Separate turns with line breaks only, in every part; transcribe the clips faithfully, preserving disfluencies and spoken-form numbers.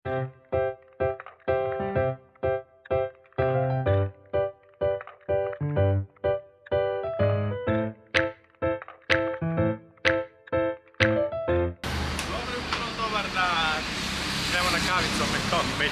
Gremo na kavico Menton pet.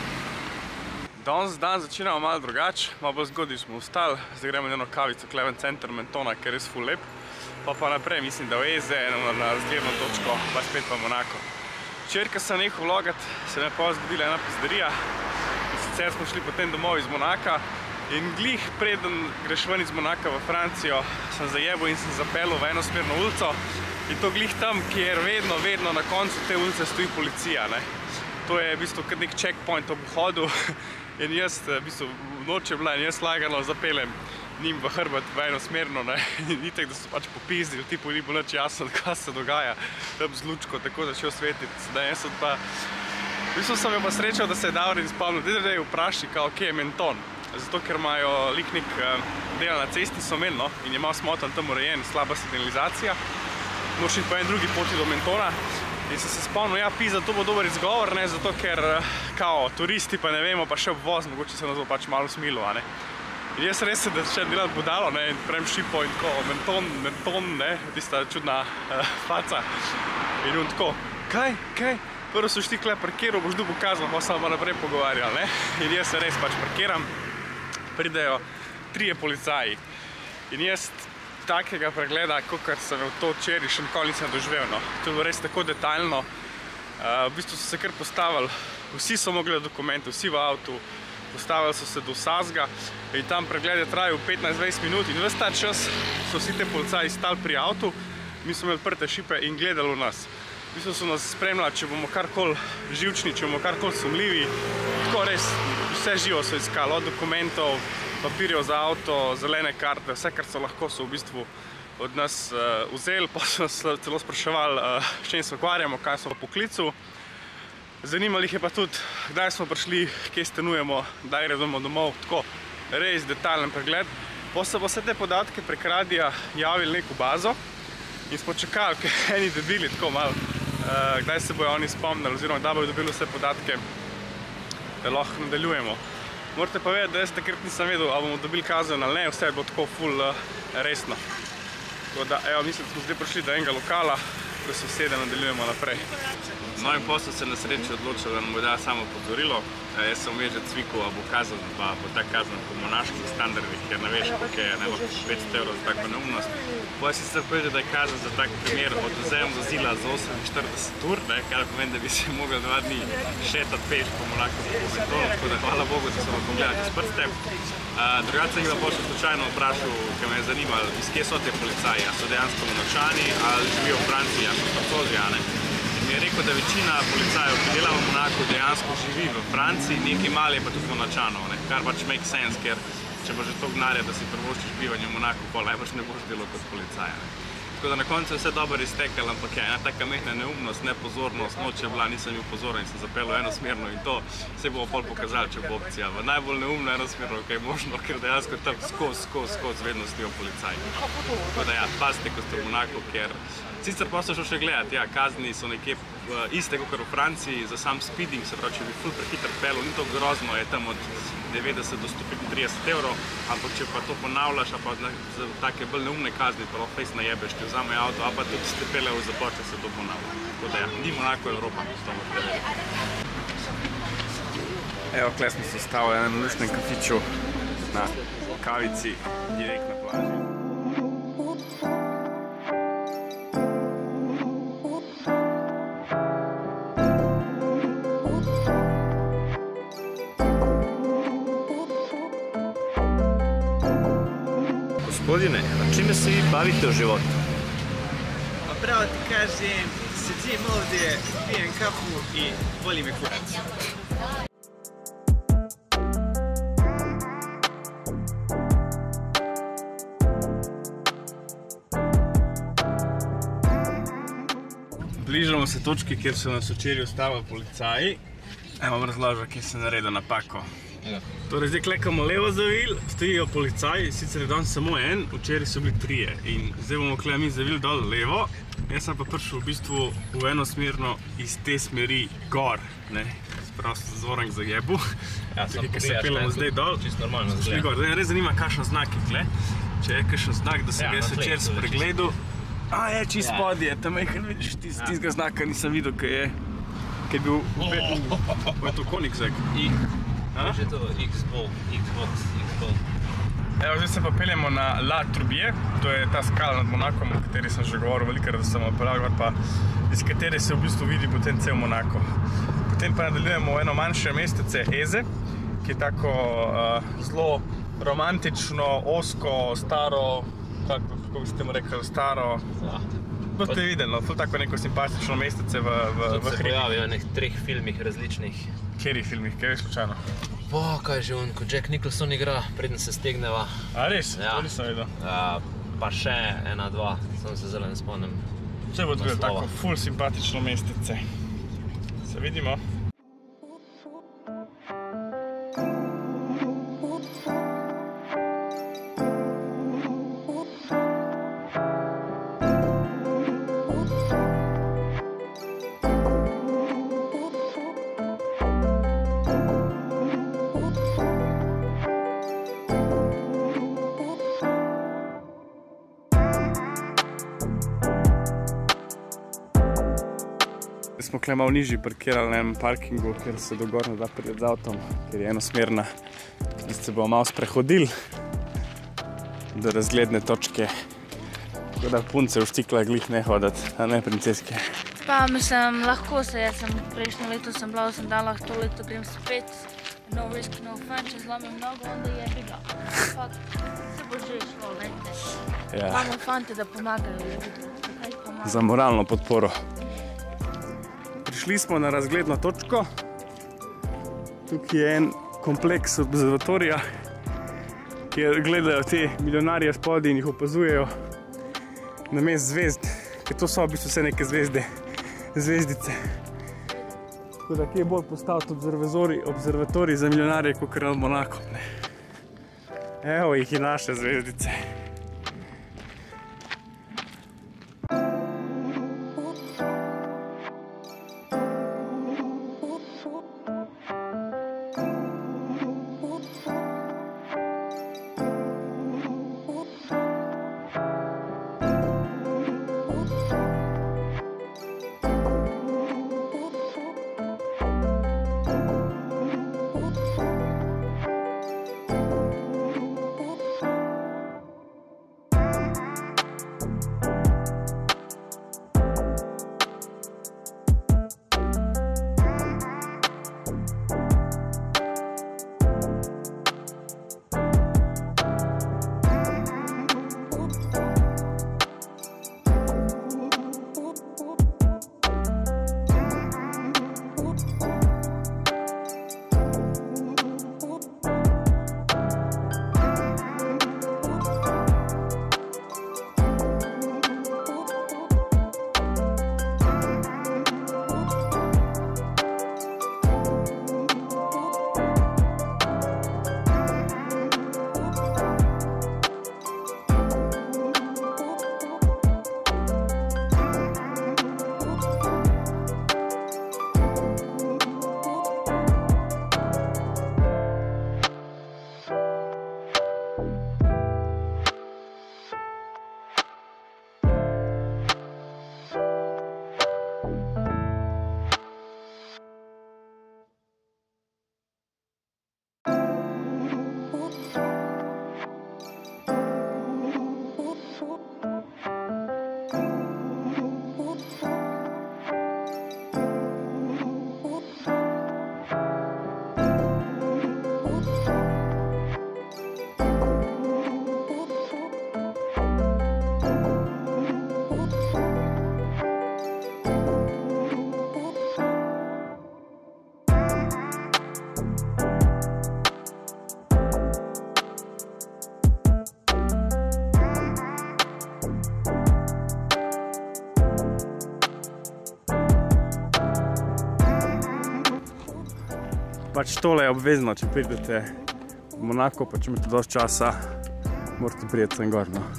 Danes dan začinamo malo drugače, malo bolj zgodaj smo vstali, zdaj gremo na eno kavico Kleven Center Mentona, ker je res ful lep. Pa pa naprej, mislim, da v Eze, na razgledno točko, pa spet pa Monako. Včeraj, ko sem nehal vlogat, se mi je pa zgodila ena pizderija. In sicer smo šli potem domov iz Monaka in glih preden greš ven iz Monaka v Francijo, sem zajebil in sem zapeljal v enosmerno ulico. In to glih tam, kjer vedno, vedno na koncu te ulice stoji policija, ne. To je v bistvu kar nek checkpoint ob vhodu in jaz, v bistvu, noč je bila in jaz lagano zapeljem njim v hrbet v enosmerno, ne. In itak, da so pač popizdili, tipu ni bilo nič jasno, kaj se dogaja, tam z lučko, tako začel svetiti. Sedaj jaz sem pa, v bistvu sem jo pa srečal, da se je Davrin spomnil, da je vpraši, kao, kje je Menton. Zato, ker imajo liknik dela na cesti so imeli, no, in je malo smotan tam urejen, slaba signalizacija. Moraš iti po en drugi poti do Mentona in sem se spomnil, ja, pizda, to bo dober izgovor, ne, zato ker, kao, turisti pa ne vemo, pa še obvoz, mogoče se nas bo pač malo smilo, a ne. In jaz res se da še delati budalo, ne, in prem šipo in tako, Menton, Menton, ne, tista čudna faca. In on tako, kaj, kaj? Prvo so štikle parkiral, boš dubo kazal, pa sem pa naprej pogovarjal, ne. In jaz se res pač parkiram, pridejo trije policaji. In jaz takega pregleda, kakor sem v to včeraj še nikoli nisem doživel, no. To je bilo res tako detaljno. V bistvu so se kar postavili, vsi so mogli dokumente, vsi v avtu, postavili so se do vsazga in tam pregled je trajal petnajst dvajset minut in ves ta čas so vsi te policaji stali pri avtu, mi smo imeli odprte šipe in gledali v nas. V bistvu so nas spremljali, če bomo karkoli živčni, če bomo karkoli sumljivi. Tako res, vse živo so iskali, od dokumentov, papirjev za avto, zelene karte, vse, kar so lahko, so v bistvu od nas vzeli, pa so nas celo spraševali, s čim se ukvarjamo, kaj smo po poklicu. Zanimali jih je pa tudi, kdaj smo prišli, kje stanujemo, kdaj gredemo domov, tako res detaljen pregled. Pa so pa vse te podatke prek radija javili neko bazo in smo čakali, ker eni debili tako malo, kdaj se bojo oni spomnili, oziroma da bojo dobili vse podatke, da lahko nadaljujemo. Morate pa vedeti, da jaz takrat nisem vedel, ali bomo dobili kazen ali ne, vse je bilo tako ful resno. Tako da, evo, mislim, da smo zdaj prišli do enega lokala, ko se vsede nadaljujemo naprej. No in potem so se na srečo odločili, da nam bo dala samo opozorilo. Jaz sem veš, da cvikal, a bo kazen, pa bo ta kazen po monaških standardih, ker ne veš, koliko je, ne bo petsto evrov za tako neumnost. Potem si sicer povedal, da je kazen za tak primer odvzem vozila za oseminštirideset ur, kar pomeni, da bi se mogli dva dni šetati peš po Monaku za Mentonu, tako da hvala Bogu, da so vam pogledali s prste. Drugače sem jih pa potem slučajno vprašal, ker me je zanimalo, iz kje so te policaji, a so dejansko Monačani, ali živijo v Franciji, a so Francozi, a ne. Mi je rekel, da večina policajev, ki dela v Monaku, dejansko živi v Franciji, nekaj malo je pa tudi Monačanov, kar pač make sense, ker če bo že to gnarja, da si prvoščiš bivanje v Monaku, pol najbrž ne boš delal kot policaja. Tako da na koncu je vse dobro iztekalo, ampak je ena taka mehna neumnost, nepozornost, noč je bila, nisem bil pozoren in sem zapeljal enosmerno in to se bomo pol pokazali, če bo opcija. V najbolj neumno enosmerno, kaj je možno, ker dejansko tam skozi, skozi, skozi vedno stojijo policaji. Tako da ja, pazite, ko ste v Monaku, ker sicer pa so še gledati, ja, kazni so nekje iste kot v Franciji za sam speeding, se pravi, če bi ful prehiter pelil, ni to grozno, je tam od devetdeset do sto petintrideset evrov, ampak če pa to ponavljaš, a pa za take bolj neumne kazni, pa lahko fejs najebeš, ti vzame avto, a pa tudi ste pelel v zapor, če se to ponavlja. Tako da ja, ni Monako Evropa, to morate vedeti. Evo, kle smo se stavili na enem luštnem kafiču na kavici, direkt na plaži.
Gospodine, a čime se vi bavite u životu?
Pa pravo ti kažem, sedim ovdje, pijem kafu i boli me kurac.
Bližamo se točki, kjer so nas včeraj ustavili policaji. Evo vam razložil, kje sem naredil napako. Torej, zdaj klekamo levo zavil, stojijo policaji, sicer je danes samo en, včeraj so bili trije. In zdaj bomo kle mi zavil dol levo, jaz sem pa prišel v bistvu v enosmerno iz te smeri gor, ne. Prav se Zoran zajebu,
Ja, sam
ki se pelemo zdaj dol.
Čist normalno
Šli
zgleda.
gor, zdaj me res zanima, kakšen znak je tle. Če je kakšen znak, da sem
Ja,
ga
na
jaz
tleh
večer
so
spregledal. A je, čist
Ja.
spodje, tam je, vidiš, tistega znaka nisem videl, ki je, ki je bil, ko je to Koenigsegg.
Kaj je to? X-Bolt, Xbox, Xbolt.
Evo, zdaj se pa peljemo na La Turbie, to je ta skala nad Monakom, o kateri sem že govoril velikokrat, da sem peljal gor, pa iz katere se v bistvu vidi potem cel Monako. Potem pa nadaljujemo v eno manjše mestece Eze, ki je tako uh, zelo romantično, osko, staro, kako, kako bi ste mu rekli, staro,
Ja.
boste videli, no, ful tako neko simpatično mestece v, v,
Tudi
v
se
hribi.
pojavi na nek treh filmih različnih.
Kjerih filmih, kjer je slučajno?
Bo, kaj je že on, ko Jack Nicholson igra, preden se stegneva.
A res?
Ja.
To nisem videl.
Uh, pa še ena, dva, sem se zelo ne spomnim.
Vse bo tudi
naslova.
tako ful simpatično mestece. Se vidimo. Smo kle malo nižji parkirali na enem parkingu, ker se do gor ne da priti z avtom, ker je enosmerna. Zdaj se bomo malo sprehodili do razgledne točke. Tako da punce v štikla glih ne hoditi, a ne princeske.
Pa mislim, lahko se, jaz sem prejšnje leto sem bila v sandalah, to leto grem spet. No risk, no fun, če zlomim nogo, onda je bila. Ampak se bo že šlo, vete.
Ja,
Imamo fante, da pomagajo ljudi. Zakaj pomagajo?
za moralno podporo. Prišli smo na razgledno točko. Tukaj je en kompleks observatorija, kjer gledajo te milijonarje spodaj in jih opazujejo namesto zvezd, ker to so v bistvu vse neke zvezde, zvezdice. Tako da kje je bolj postaviti observatorij, observatorij za milijonarje, kakor nad Monakom, ne. Evo jih je naše zvezdice. Pač tole je obvezno, če pridete v Monako, pa če imate dosti časa, morate prijeti sem gor, no.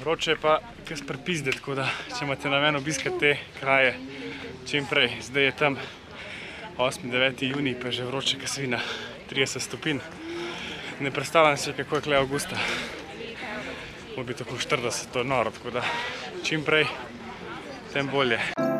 Vroče je pa kar prepizde, tako da če imate namen obiskati te kraje čim prej. Zdaj je tam osmi deveti junij, pa je že vroče, ka svina trideset stopinj. Ne predstavljam si, kako je kle avgusta. Mora biti okoli štirideset, to je noro, tako da čim prej, tem bolje.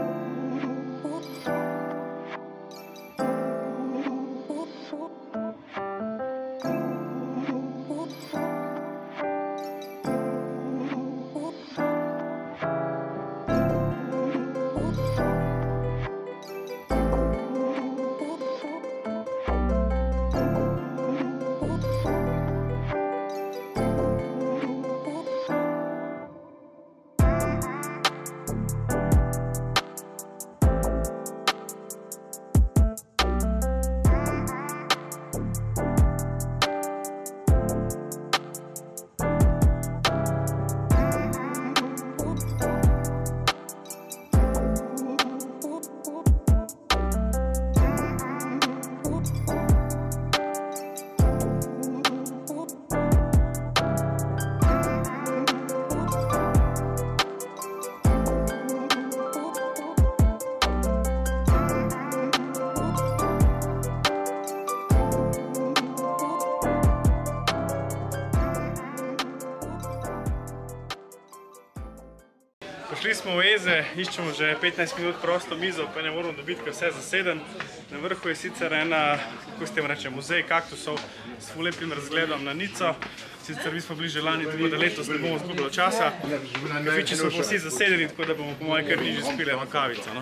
Prišli smo v Eze, iščemo že petnajst minut prosto mizo, pa ne moramo dobiti, ker vse je zaseden. Na vrhu je sicer ena, kako s tem rečem, muzej kaktusov s ful lepim razgledom na Nico. Sicer mi smo bili že lani, tako da letos ne bomo zgubili časa. Kafiči so pa vsi zasedeni, tako da bomo po mojem kar nižji spili eno kavico.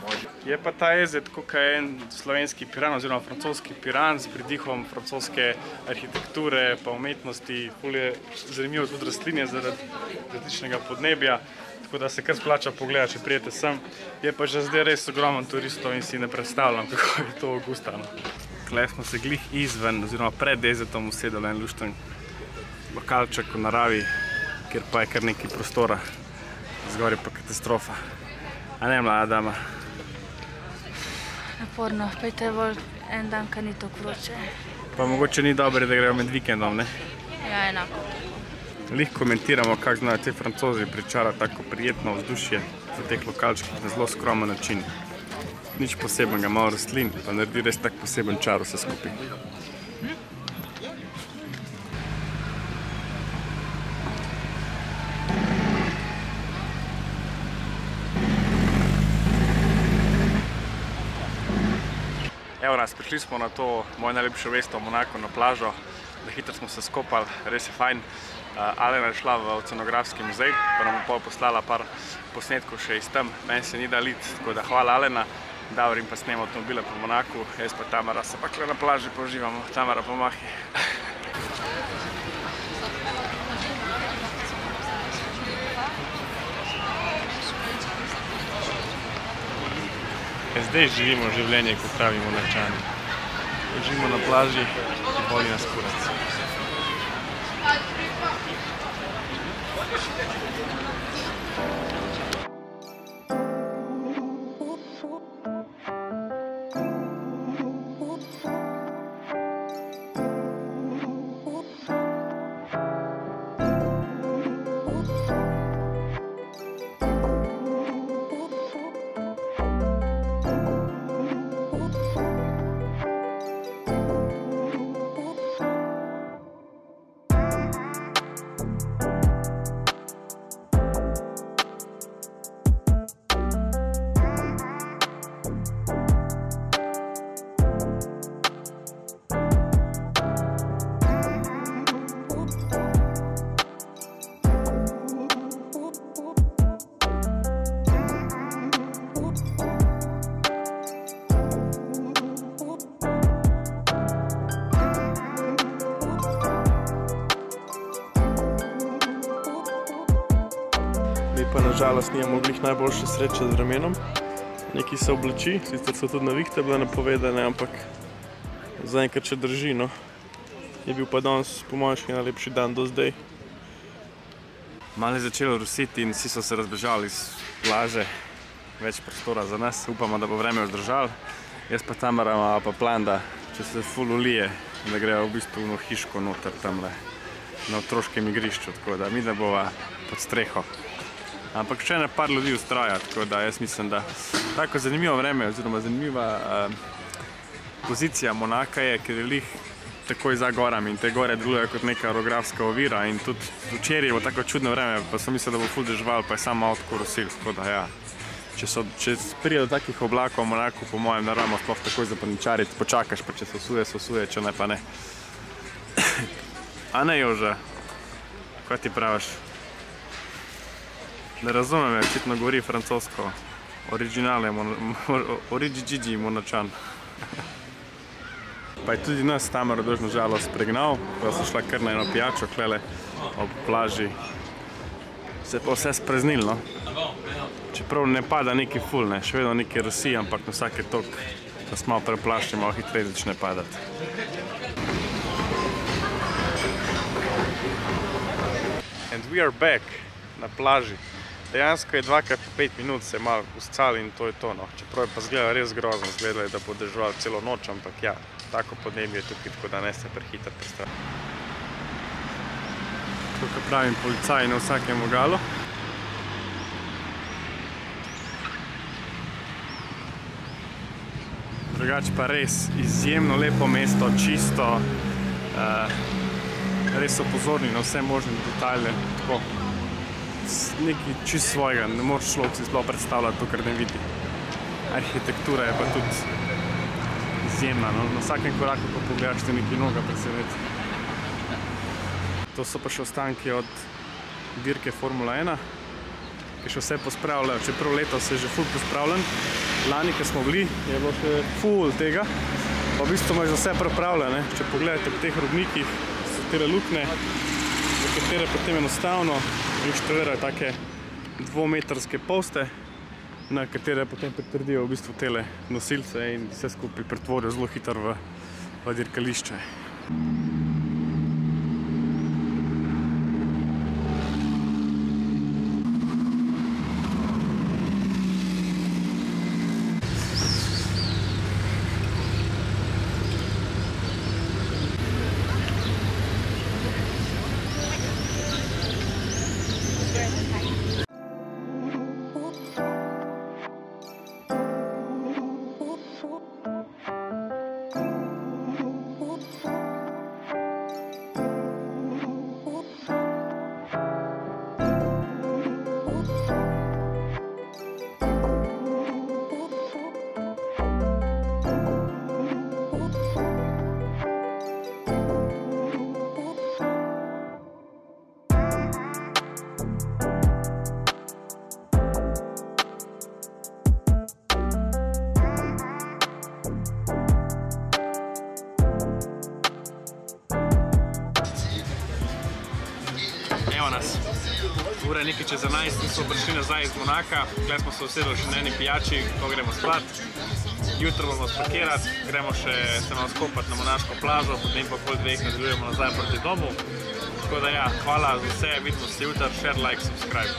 Je pa ta Eze tako kot en slovenski Piran oziroma francoski Piran s pridihom francoske arhitekture pa umetnosti. Ful je zanimivo tudi rastlinje zaradi različnega podnebja. Tako da se kar splača pogledati, če prijete sem. Je pa že zdaj res ogromno turistov in si ne predstavljam, kako je to avgusta. Tukaj smo se glih izven, oziroma pred Ezetom usedeli en lušten lokalček v naravi, kjer pa je kar nekaj prostora. Zgor je pa katastrofa. A ne, mlada dama?
Naporno, pejte bolj en dan, ka ni tako vroče.
Pa mogoče ni dobro, da grejo med vikendom, ne?
Ja, enako.
Lih komentiramo, kako znajo te Francozi pričarati tako prijetno vzdušje v teh lokalčkih na zelo skromen način. Nič posebenega, malo rastlin, pa naredi res tak poseben čar vse skupaj. Evo nas, prišli smo na to moje najlepše mesto v Monaku na plažo. Da hitro smo se skopali, res je fajn. Alena je šla v oceanografski muzej, pa nam je pol poslala par posnetkov še iz tam. Meni se ni da lit, tako da hvala Alena. Davor in pa snem avtomobile po Monaku, jaz pa Tamara se pa kle na plaži použivamo. Tamara, pomahi. Zdaj živimo življenje, kot pravimo Monačani. Živimo na plaži, ki boli nas kurac. Pa nažalost nijemo glih najboljše sreče z vremenom. Neki se oblači, sicer so tudi navihte bile napovedane, ampak zaenkrat še drži, no. Je bil pa danes po mojem najlepši dan do zdaj. Malo je začelo rusiti in vsi so se razbežali iz plaže. Več prostora za nas, upamo, da bo vreme vzdržalo. Jaz pa Tamara ima pa plan, da če se ful ulije, da grejo v bistvu v hiško noter tamle na otroškem igrišču, tako da mi da bova pod streho. Ampak še ene par ljudi ustraja, tako da jaz mislim, da tako zanimivo vreme oziroma zanimiva uh, pozicija Monaka je, ker je lih takoj za gorami in te gore delujejo kot neka orografska ovira in tudi včeraj je bilo tako čudno vreme, pa sem mislil, da bo ful deževal, pa je samo malo tako rosil, tako da ja. Če, so, če prije do takih oblakov v Monaku, po mojem, ne rabimo sploh takoj zapaničariti, počakaš, pa če se osuje, se osuje, če ne, pa ne. A ne, Joža? Kaj ti praviš? Ne razumem, je očitno govori francosko. Originale, origi-gigi Monačan. Pa je tudi nas tam Radož na žalost pregnal, pa so šla kar na eno pijačo, klele ob plaži. Se je pa vse spreznil, no. Čeprav ne pada neki ful, ne, še vedno neki rosi, ampak na vsake tok, da se malo preplašči, malo hitreje začne padati. And we are back na plaži. Dejansko je dvakrat po pet minut se malo uscali in to je to, no. Čeprav je pa zgleda res grozno, zgledali, da bo deževal celo noč, ampak ja, tako podnebje je tukaj, tako da ne se prehitro predstavlja. Tukaj pravim policaji na vsakem vogalu. Drugače pa res izjemno lepo mesto, čisto, res so pozorni na vse možne detajle, tako nekaj čist svojega, ne moreš človek si sploh predstavljati to, kar ne vidi. Arhitektura je pa tudi izjemna, no? Na vsakem koraku, ko pogledaš, te nekaj noga preseneti. To so pa še ostanki od dirke Formula ena, ki še vse pospravljajo, čeprav letos je že ful pospravljen. Lani, ko smo bili, je bilo še ful tega, pa v bistvu imaš vse prepravljene. Če pogledate po teh robnikih, so tele lukne, za katere potem enostavno inštalirajo take dvometrske poste, na katere potem pritrdijo v bistvu tele nosilce in vse skupaj pretvorijo zelo hitro v, v dirkališče. Nas. Ura je nekaj čez enajst in smo prišli nazaj iz Monaka. Tukaj smo se usedli še na eni pijači, ko gremo spat. Jutro bomo spakirati, gremo še se malo skopati na Monaško plažo, potem pa pol dveh nadaljujemo nazaj proti domu. Tako da ja, hvala za vse, vidimo se jutri, share, like, subscribe.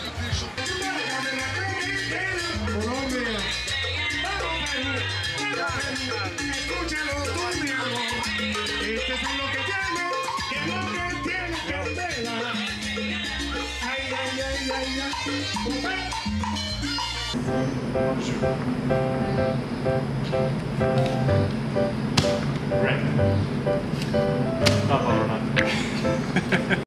Right. Not all or nothing.